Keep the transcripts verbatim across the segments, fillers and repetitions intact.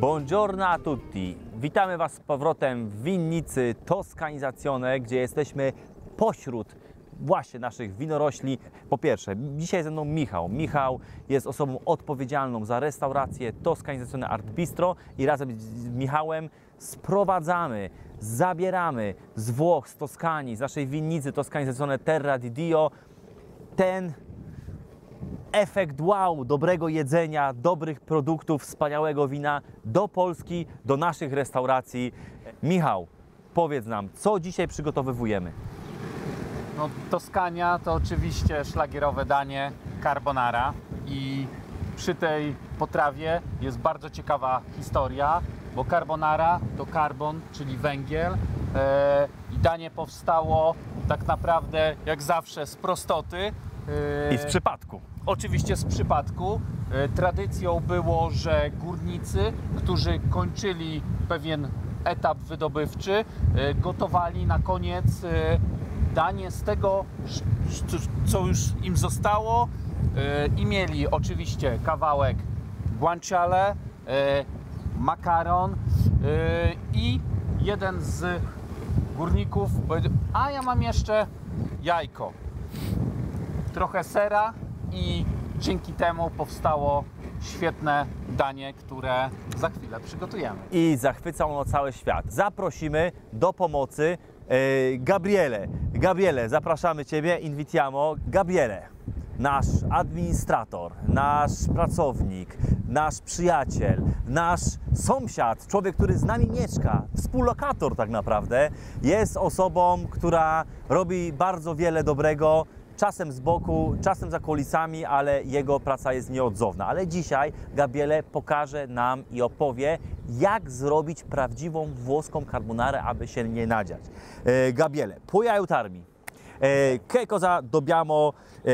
Buongiorno a tutti! Witamy Was z powrotem w winnicy Toscanizazione, gdzie jesteśmy pośród właśnie naszych winorośli. Po pierwsze, dzisiaj ze mną Michał. Michał jest osobą odpowiedzialną za restaurację Toscanizazione Art Bistro i razem z Michałem sprowadzamy, zabieramy z Włoch, z Toskanii, z naszej winnicy Toscanizazione Terra di Dio ten efekt wow, dobrego jedzenia, dobrych produktów, wspaniałego wina do Polski, do naszych restauracji. Michał, powiedz nam, co dzisiaj przygotowujemy? No, Toskania to oczywiście szlagierowe danie carbonara i przy tej potrawie jest bardzo ciekawa historia, bo carbonara to carbon, czyli węgiel e, i danie powstało tak naprawdę jak zawsze z prostoty. E, I z przypadku. Oczywiście z przypadku. E, tradycją było, że górnicy, którzy kończyli pewien etap wydobywczy, e, gotowali na koniec e, danie z tego, co już im zostało e, i mieli oczywiście kawałek guanciale, e, makaron e, i jeden z górników powiedział: a ja mam jeszcze jajko, trochę sera i dzięki temu powstało świetne danie, które za chwilę przygotujemy. I zachwyca ono cały świat. Zaprosimy do pomocy e, Gabriele. Gabriele, zapraszamy Ciebie, invitiamo. Gabriele, nasz administrator, nasz pracownik, nasz przyjaciel, nasz sąsiad, człowiek, który z nami mieszka, współlokator tak naprawdę, jest osobą, która robi bardzo wiele dobrego, czasem z boku, czasem za kulisami, ale jego praca jest nieodzowna. Ale dzisiaj Gabriele pokaże nam i opowie, jak zrobić prawdziwą włoską carbonarę, aby się nie nadziać. E, Gabriele, puoi aiutarmi? E, che cosa dobbiamo e,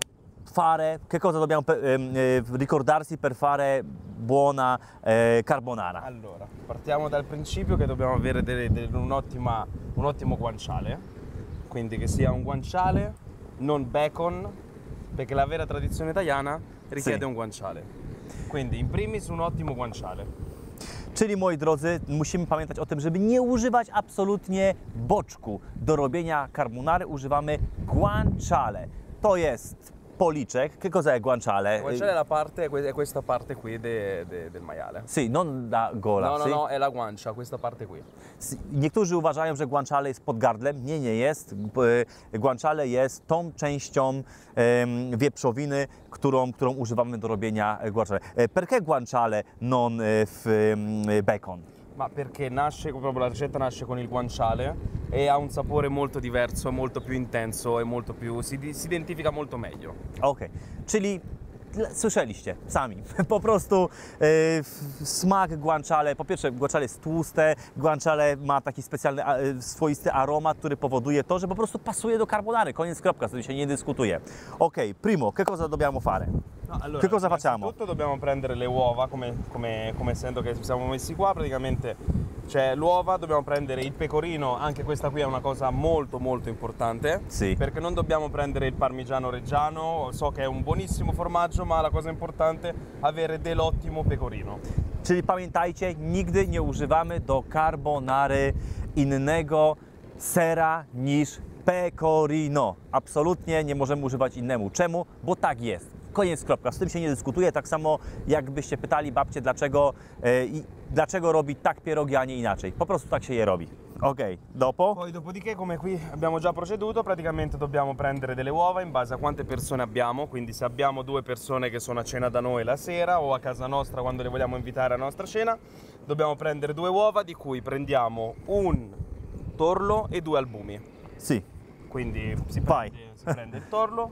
fare? Che cosa dobbiamo e, e, ricordarsi per fare buona e, carbonara? Allora, partiamo dal principio che dobbiamo avere delle, delle, un'ottima, un ottimo guanciale, quindi che sia un guanciale, non bacon, perché la vera tradizione italiana richiede Sì. un guanciale. Quindi in primis un ottimo guanciale. Czyli, moi drodzy, musimy pamiętać o tym, żeby nie używać absolutnie boczku. Do robienia carbonary używamy guanciale. To jest policzek. Che cos'è guanciale? Il guanciale è la parte, è questa parte qui de, de, del maiale. Sì, non la gola. No, no, sì? no, è la guancia, questa parte qui. Niektórzy uważają, że guanciale jest pod gardłem. Nie, nie jest. Guanciale jest tą częścią em, wieprzowiny, którą, którą używamy do robienia guanciale. Perché guanciale non w bacon? Ma perché nasce, proprio la ricetta nasce con il guanciale e ha un sapore molto diverso, molto più intenso e molto più, si, si identifica molto meglio. Okej, czyli słyszeliście sami, po prostu e, smak guanciale, po pierwsze guanciale jest tłuste, guanciale ma taki specjalny, e, swoisty aromat, który powoduje to, że po prostu pasuje do carbonary, koniec kropka, z tym się nie dyskutuje. Okej, primo, che cosa dobbiamo fare? No, allora, che cosa facciamo? Innanzitutto dobbiamo prendere le uova, come, come, come essendo che siamo messi qua, praticamente c'è l'uova, dobbiamo prendere il pecorino, anche questa qui è una cosa molto molto importante, Sì. perché non dobbiamo prendere il parmigiano reggiano, so che è un buonissimo formaggio, ma la cosa importante è avere dell'ottimo pecorino. Czyli pamiętajcie, nigdy nie używamy do carbonary innego sera niż pecorino. Absolutnie nie możemy używać innemu. Czemu? Bo tak jest. Koniec, kropka. Z tym się nie dyskutuje. Tak samo jakbyście pytali babcię, dlaczego, e, i, dlaczego robi tak pierogi, a nie inaczej. Po prostu tak się je robi. Ok, dopo? Poi dopodiché, come qui abbiamo già proceduto, praticamente dobbiamo prendere delle uova in base a quante persone abbiamo, quindi se abbiamo due persone che sono a cena da noi la sera o a casa nostra quando le vogliamo invitare alla nostra cena, dobbiamo prendere due uova di cui prendiamo un torlo e due albumi. Sì. Quindi si Vai. prende, si prende il torlo,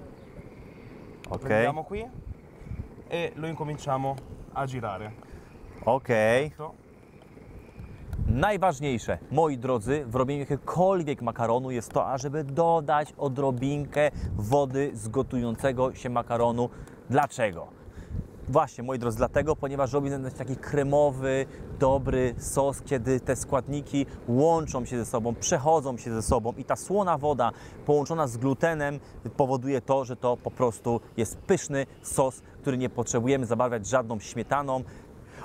lo Ok. prendiamo qui e lo incominciamo a girare. Ok. To. Najważniejsze, moi drodzy, w robieniu jakiegokolwiek makaronu jest to, ażeby dodać odrobinkę wody z gotującego się makaronu. Dlaczego? Właśnie, moi drodzy, dlatego, ponieważ robi nam taki kremowy, dobry sos, kiedy te składniki łączą się ze sobą, przechodzą się ze sobą i ta słona woda połączona z glutenem powoduje to, że to po prostu jest pyszny sos, który nie potrzebujemy zabarwiać żadną śmietaną.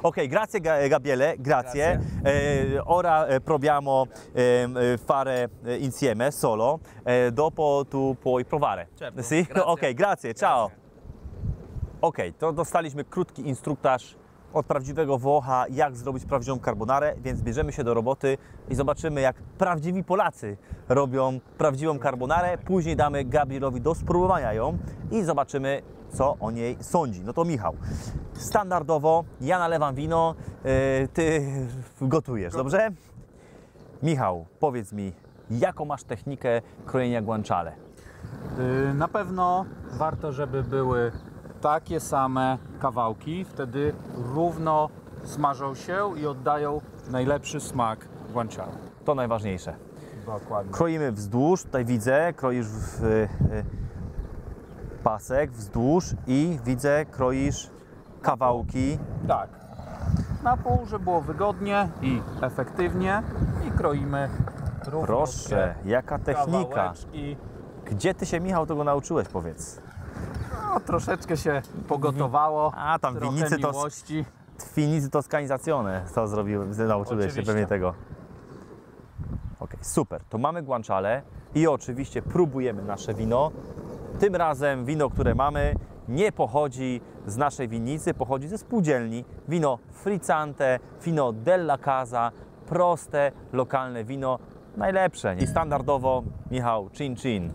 Ok, grazie Ga- Gabriele, grazie. Eh, ora eh, proviamo ehm, eh, fare eh, insieme solo, eh, dopo tu puoi provare. Certo, Sì? grazie. Ok, grazie, ciao. Ok, to dostaliśmy krótki instruktaż od prawdziwego Włocha, jak zrobić prawdziwą carbonarę, więc bierzemy się do roboty i zobaczymy, jak prawdziwi Polacy robią prawdziwą carbonarę. Później damy Gabrielowi do spróbowania ją i zobaczymy, co o niej sądzi. No to Michał, standardowo ja nalewam wino, yy, ty gotujesz, dobrze? Michał, powiedz mi, jaką masz technikę krojenia guanciale? Yy, Na pewno warto, żeby były takie same kawałki, wtedy równo smażą się i oddają najlepszy smak guanciale. To najważniejsze. Dokładnie. Kroimy wzdłuż, tutaj widzę, kroisz w, y, y, pasek wzdłuż i widzę, kroisz kawałki. Tak. Na pół, żeby było wygodnie i efektywnie i kroimy równo. Proszę, jaka technika. Kawałeczki. Gdzie ty się, Michał, tego nauczyłeś, powiedz? No, troszeczkę się pogotowało. A, tam trochę winnicy to- miłości. Twinicy Toskanizazione, co zrobiły, nauczyłeś się Oczywiście. pewnie tego. Ok, super, to mamy guanciale i oczywiście próbujemy nasze wino. Tym razem wino, które mamy, nie pochodzi z naszej winnicy, pochodzi ze spółdzielni. Wino Frizzante, wino Della Casa, proste, lokalne wino, najlepsze. I standardowo, Michał, cin cin.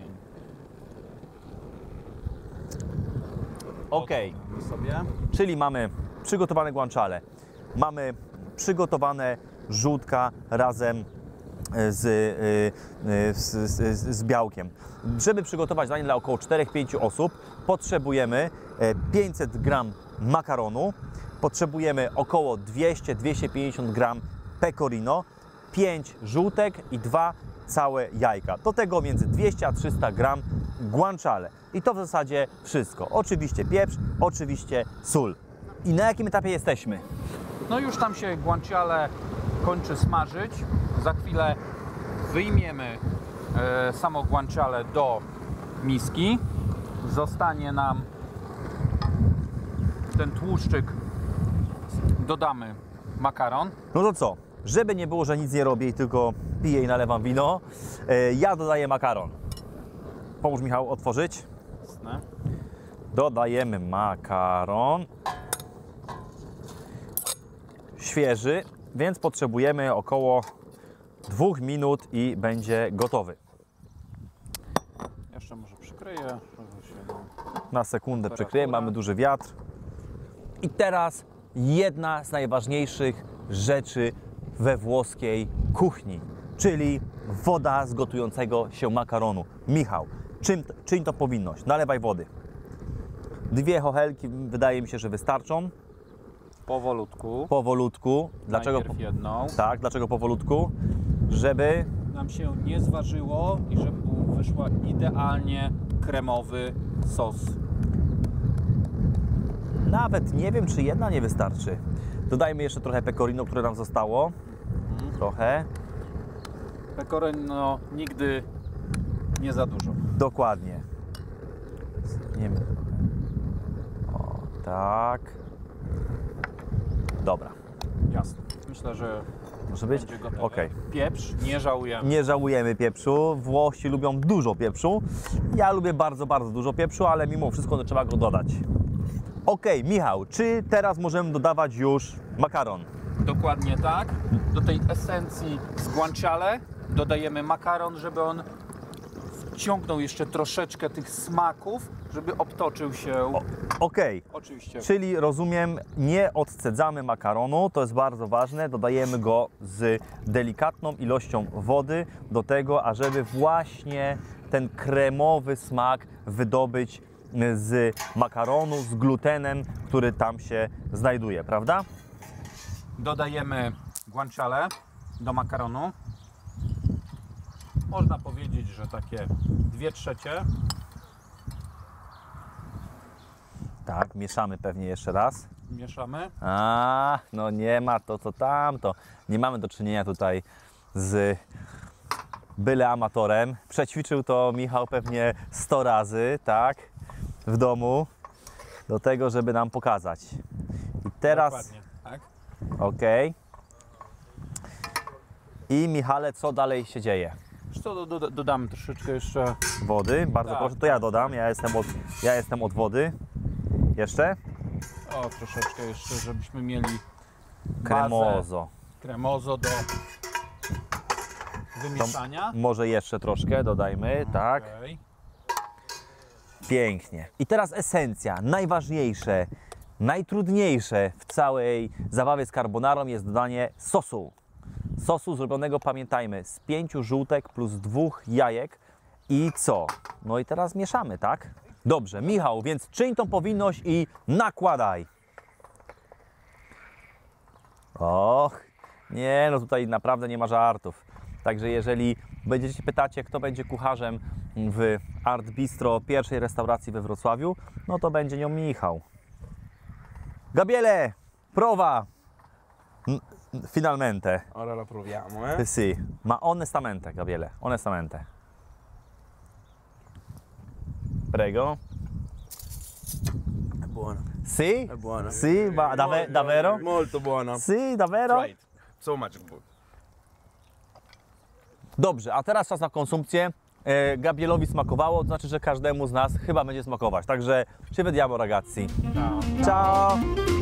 Ok, Sobie. czyli mamy przygotowane guanciale, mamy przygotowane żółtka razem z, y, y, z, z, z białkiem. Żeby przygotować danie dla około czterech do pięciu osób, potrzebujemy e, pięćset gram makaronu, potrzebujemy około dwieście do dwustu pięćdziesięciu gram pecorino, pięć żółtek i dwa całe jajka. Do tego między dwieście a trzysta gram guanciale. I to w zasadzie wszystko. Oczywiście pieprz, oczywiście sól. I na jakim etapie jesteśmy? No już tam się guanciale kończy smażyć. Za chwilę wyjmiemy e, samo guanciale do miski. Zostanie nam ten tłuszczyk. Dodamy makaron. No to co? Żeby nie było, że nic nie robię i tylko piję i nalewam wino, e, ja dodaję makaron. Pomóż, Michał, otworzyć. Jasne. Dodajemy makaron. Świeży, więc potrzebujemy około dwóch minut i będzie gotowy. Jeszcze może przykryję. żeby się- Na sekundę przykryję, mamy duży wiatr. I teraz jedna z najważniejszych rzeczy we włoskiej kuchni, czyli woda z gotującego się makaronu. Michał, czym, czyń to powinność? Nalewaj wody. Dwie chochelki wydaje mi się, że wystarczą. Powolutku. Powolutku. Dlaczego? Najpierw jedną. Tak, dlaczego powolutku? Żeby Nam się nie zważyło i żeby wyszła idealnie kremowy sos. nawet nie wiem, czy jedna nie wystarczy. Dodajmy jeszcze trochę pecorino, które nam zostało. Trochę. Pecorino nigdy nie za dużo. Dokładnie. Nie wiem. O, tak. Dobra. Jasne. Myślę, że Może być? będzie gotowe. Okej. Pieprz nie żałujemy. Nie żałujemy pieprzu. Włosi lubią dużo pieprzu. Ja lubię bardzo, bardzo dużo pieprzu, ale mimo wszystko no, trzeba go dodać. Ok, Michał, czy teraz możemy dodawać już makaron? Dokładnie tak. Do tej esencji z guanciale dodajemy makaron, żeby on wciągnął jeszcze troszeczkę tych smaków, żeby obtoczył się. Ok, Oczywiście. czyli rozumiem, nie odcedzamy makaronu, to jest bardzo ważne, dodajemy go z delikatną ilością wody do tego, ażeby właśnie ten kremowy smak wydobyć z makaronu, z glutenem, który tam się znajduje, prawda? Dodajemy guanciale do makaronu. Można powiedzieć, że takie dwie trzecie. Tak, mieszamy pewnie jeszcze raz. Mieszamy. A, no nie ma to, co tamto. Nie mamy do czynienia tutaj z byle amatorem. Przećwiczył to Michał pewnie sto razy, tak, w domu, do tego, żeby nam pokazać. I teraz Dokładnie. Ok. I Michale, co dalej się dzieje? Wiesz co, do, do, dodamy troszeczkę jeszcze. Wody, bardzo Tak. proszę, to ja dodam, ja jestem od, ja jestem od wody. Jeszcze? O, troszeczkę jeszcze, żebyśmy mieli Cremoso. kremozo do wymieszania. Może jeszcze troszkę dodajmy, tak. Okej. Pięknie. I teraz esencja, najważniejsze, najtrudniejsze w całej zabawie z carbonarą jest dodanie sosu. Sosu zrobionego, pamiętajmy, z pięciu żółtek plus dwóch jajek. I co? No i teraz mieszamy, tak? Dobrze, Michał, więc czyń tą powinność i nakładaj. Och, nie, no tutaj naprawdę nie ma żartów. Także jeżeli będziecie się pytacie, kto będzie kucharzem w Art Bistro, pierwszej restauracji we Wrocławiu, no to będzie nią Michał. Gabriele, prova N- finalmente. Ora la proviamo, eh? Sì, ma onestamente, Gabriele, onestamente. Prego. È buona. Sì? È buona. Sì, ma dave- davvero? Molto buona. Sì, davvero? Try it. So much good. Dobrze, a teraz czas na konsumpcję. E, Gabrielowi smakowało, to znaczy, że każdemu z nas chyba będzie smakować. Także ci vediamo ragazzi. Tak. Ciao!